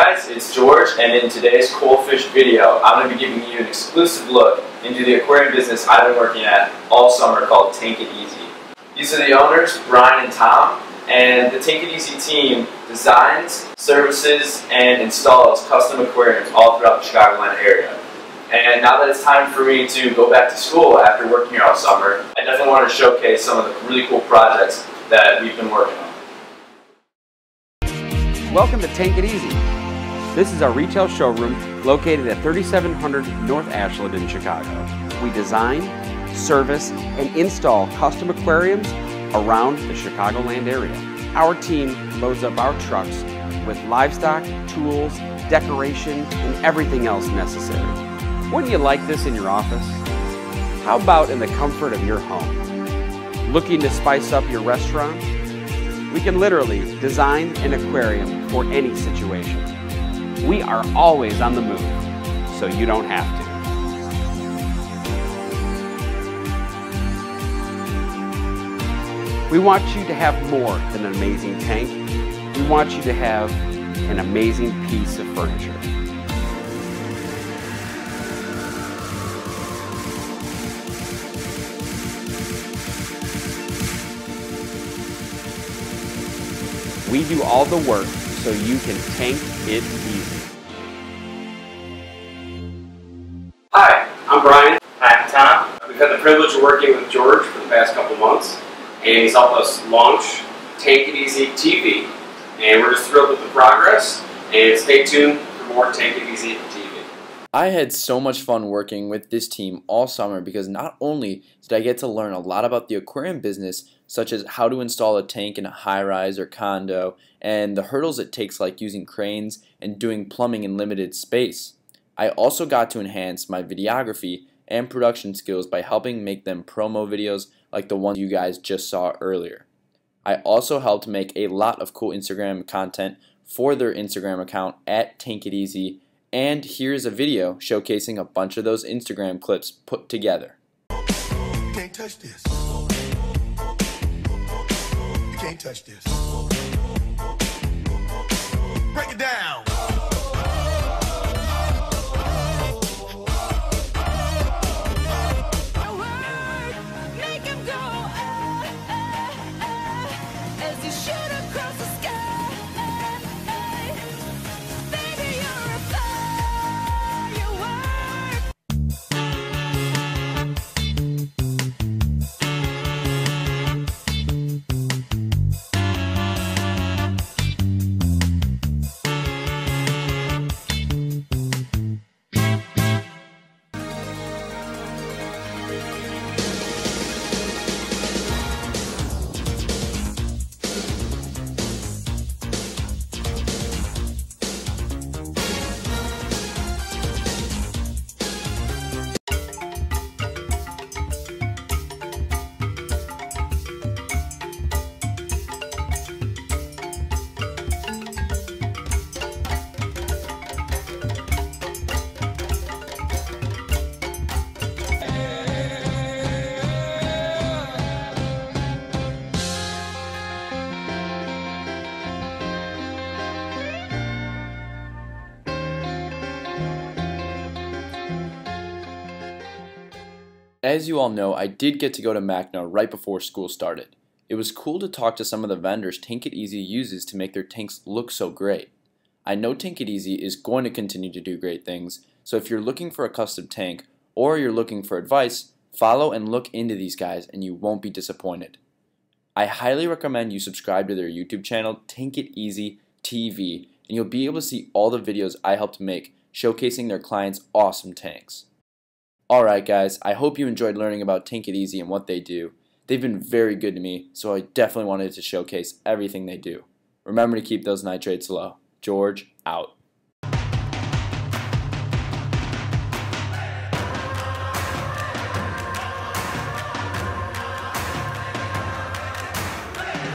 guys, it's George, and in today's Cool Fish video, I'm going to be giving you an exclusive look into the aquarium business I've been working at all summer called Tank It Easy. These are the owners, Brian and Tom, and the Tank It Easy team designs, services, and installs custom aquariums all throughout the Chicagoland area. And now that it's time for me to go back to school after working here all summer, I definitely want to showcase some of the really cool projects that we've been working on. Welcome to Tank It Easy. This is our retail showroom located at 3700 North Ashland in Chicago. We design, service, and install custom aquariums around the Chicagoland area. Our team loads up our trucks with livestock, tools, decoration, and everything else necessary. Wouldn't you like this in your office? How about in the comfort of your home? Looking to spice up your restaurant? We can literally design an aquarium for any situation. We are always on the move, so you don't have to. We want you to have more than an amazing tank. We want you to have an amazing piece of furniture. We do all the work so you can tank it easy. Hi, I'm Brian. Hi, I'm Tom. We've had the privilege of working with George for the past couple months, and he's helped us launch Tank It Easy TV. And we're just thrilled with the progress, and stay tuned for more Tank It Easy TV. I had so much fun working with this team all summer because not only did I get to learn a lot about the aquarium business, such as how to install a tank in a high-rise or condo, and the hurdles it takes like using cranes and doing plumbing in limited space. I also got to enhance my videography and production skills by helping make them promo videos like the ones you guys just saw earlier. I also helped make a lot of cool Instagram content for their Instagram account at Tank It Easy, and here's a video showcasing a bunch of those Instagram clips put together. You can't touch this. You can't touch this. Break it down. As you all know, I did get to go to MACNA right before school started. It was cool to talk to some of the vendors Tank It Easy uses to make their tanks look so great. I know Tank It Easy is going to continue to do great things, so if you're looking for a custom tank or you're looking for advice, follow and look into these guys and you won't be disappointed. I highly recommend you subscribe to their YouTube channel, Tank It Easy TV, and you'll be able to see all the videos I helped make showcasing their clients' awesome tanks. Alright guys, I hope you enjoyed learning about Tank It Easy and what they do. They've been very good to me, so I definitely wanted to showcase everything they do. Remember to keep those nitrates low. George, out.